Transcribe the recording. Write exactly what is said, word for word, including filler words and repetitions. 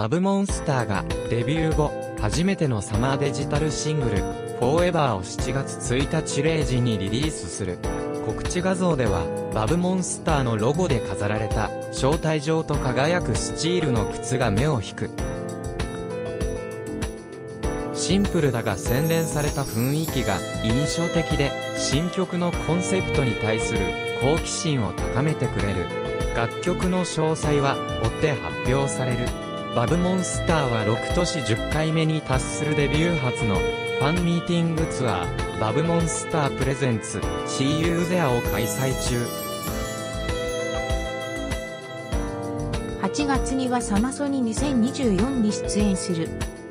バブモンスターがデビュー後、初めてのサマーデジタルシングル、フォーエバーをしちがつついたちれいじにリリースする。告知画像では、バブモンスターのロゴで飾られた、招待状と輝くスチールの靴が目を引く。シンプルだが洗練された雰囲気が印象的で、新曲のコンセプトに対する好奇心を高めてくれる。楽曲の詳細は追って発表される。バブモンスターはろくとしじゅっかいめに達するデビュー初のファンミーティングツアー、バブモンスタープレゼンツ See You There を開催中。 はちがつにはサマソニにせんにじゅうよんに出演する。